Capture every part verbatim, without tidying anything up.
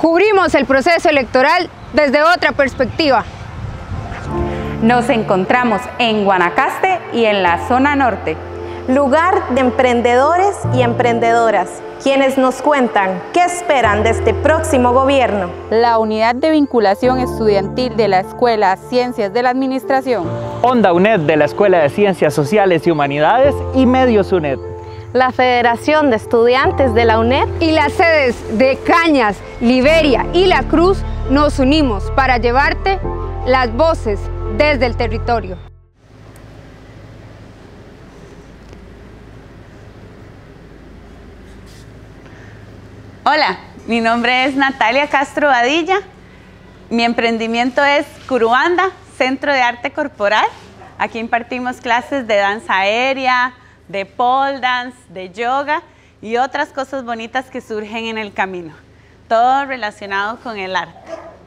Cubrimos el proceso electoral desde otra perspectiva. Nos encontramos en Guanacaste y en la zona norte. Lugar de emprendedores y emprendedoras, quienes nos cuentan qué esperan de este próximo gobierno. La Unidad de Vinculación Estudiantil de la Escuela Ciencias de la Administración. Onda UNED de la Escuela de Ciencias Sociales y Humanidades y Medios UNED. La Federación de Estudiantes de la UNED y las sedes de Cañas, Liberia y La Cruz nos unimos para llevarte las voces desde el territorio. Hola, mi nombre es Natalia Castro Badilla. Mi emprendimiento es Curuanda, Centro de Arte Corporal. Aquí impartimos clases de danza aérea, de pole dance, de yoga y otras cosas bonitas que surgen en el camino. Todo relacionado con el arte.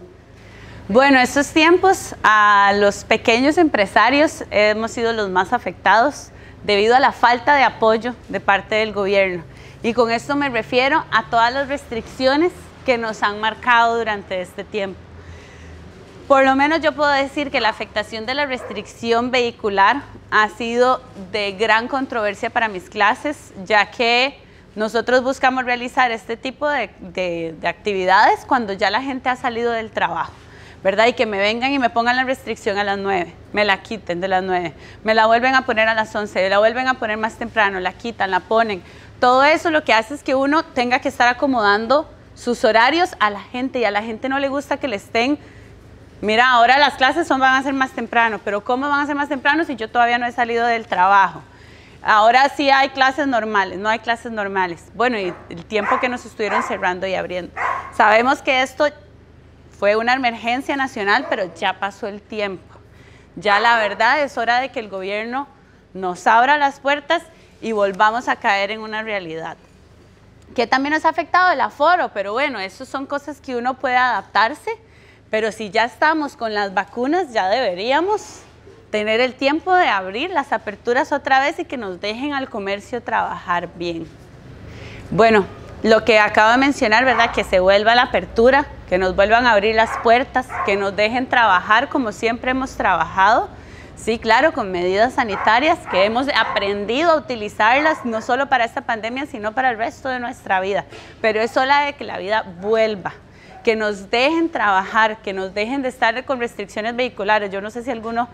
Bueno, estos tiempos a los pequeños empresarios hemos sido los más afectados debido a la falta de apoyo de parte del gobierno. Y con esto me refiero a todas las restricciones que nos han marcado durante este tiempo. Por lo menos yo puedo decir que la afectación de la restricción vehicular ha sido de gran controversia para mis clases, ya que nosotros buscamos realizar este tipo de, de, de actividades cuando ya la gente ha salido del trabajo, ¿verdad? Y que me vengan y me pongan la restricción a las nueve, me la quiten de las nueve, me la vuelven a poner a las once, me la vuelven a poner más temprano, la quitan, la ponen. Todo eso lo que hace es que uno tenga que estar acomodando sus horarios a la gente y a la gente no le gusta que le estén, mira, ahora las clases son, van a ser más temprano, pero ¿cómo van a ser más temprano si yo todavía no he salido del trabajo? Ahora sí hay clases normales, no hay clases normales. Bueno, y el tiempo que nos estuvieron cerrando y abriendo. Sabemos que esto fue una emergencia nacional, pero ya pasó el tiempo. Ya la verdad es hora de que el gobierno nos abra las puertas y volvamos a caer en una realidad. Que también nos ha afectado el aforo, pero bueno, eso son cosas que uno puede adaptarse, pero si ya estamos con las vacunas, ya deberíamos tener el tiempo de abrir las aperturas otra vez y que nos dejen al comercio trabajar bien. Bueno, lo que acabo de mencionar, ¿verdad? Que se vuelva la apertura, que nos vuelvan a abrir las puertas, que nos dejen trabajar como siempre hemos trabajado. Sí, claro, con medidas sanitarias que hemos aprendido a utilizarlas no solo para esta pandemia, sino para el resto de nuestra vida. Pero es hora de que la vida vuelva, que nos dejen trabajar, que nos dejen de estar con restricciones vehiculares. Yo no sé si alguno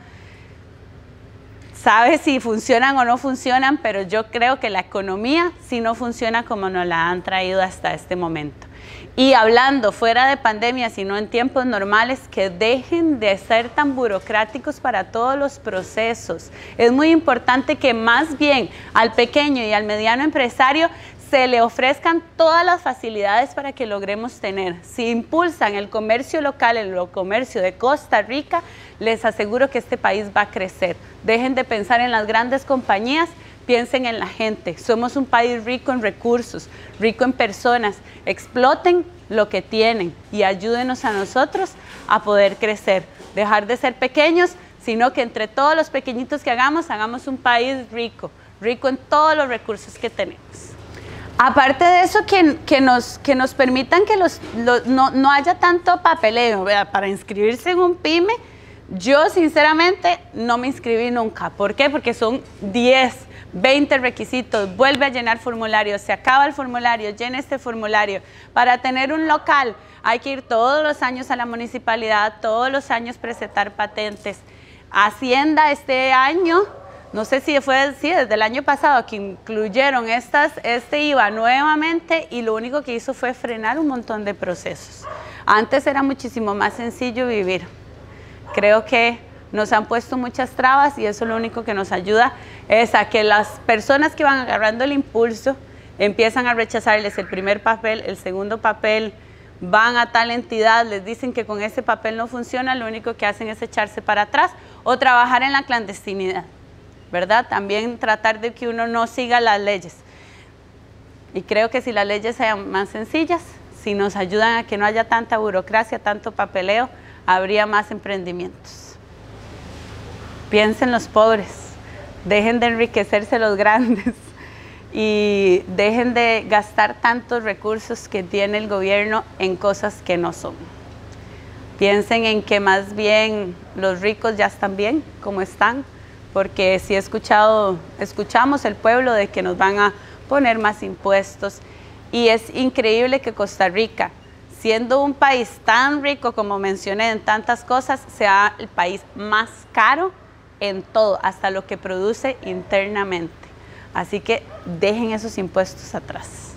sabe si funcionan o no funcionan, pero yo creo que la economía sí no funciona como nos la han traído hasta este momento. Y hablando fuera de pandemia, sino en tiempos normales, que dejen de ser tan burocráticos para todos los procesos. Es muy importante que más bien al pequeño y al mediano empresario se le ofrezcan todas las facilidades para que logremos tener. Si impulsan el comercio local, el comercio de Costa Rica, les aseguro que este país va a crecer. Dejen de pensar en las grandes compañías, piensen en la gente. Somos un país rico en recursos, rico en personas. Exploten lo que tienen y ayúdenos a nosotros a poder crecer. Dejar de ser pequeños, sino que entre todos los pequeñitos que hagamos, hagamos un país rico, rico en todos los recursos que tenemos. Aparte de eso, que, que, nos, que nos permitan que los, los, no, no haya tanto papeleo, ¿verdad? Para inscribirse en un pyme. Yo sinceramente no me inscribí nunca. ¿Por qué? Porque son diez, veinte requisitos. Vuelve a llenar formulario, se acaba el formulario, llena este formulario. Para tener un local hay que ir todos los años a la municipalidad, todos los años presentar patentes. Hacienda este año, no sé si fue sí, desde el año pasado que incluyeron estas, este I V A nuevamente y lo único que hizo fue frenar un montón de procesos. Antes era muchísimo más sencillo vivir. Creo que nos han puesto muchas trabas y eso lo único que nos ayuda es a que las personas que van agarrando el impulso empiezan a rechazarles el primer papel, el segundo papel, van a tal entidad, les dicen que con ese papel no funciona, lo único que hacen es echarse para atrás o trabajar en la clandestinidad, ¿verdad? También tratar de que uno no siga las leyes. Y creo que si las leyes sean más sencillas, si nos ayudan a que no haya tanta burocracia, tanto papeleo, habría más emprendimientos. Piensen los pobres, dejen de enriquecerse los grandes y dejen de gastar tantos recursos que tiene el gobierno en cosas que no son. Piensen en que más bien los ricos ya están bien como están, porque si he escuchado, escuchamos el pueblo de que nos van a poner más impuestos, y es increíble que Costa Rica, siendo un país tan rico como mencioné en tantas cosas, sea el país más caro en todo, hasta lo que produce internamente. Así que dejen esos impuestos atrás.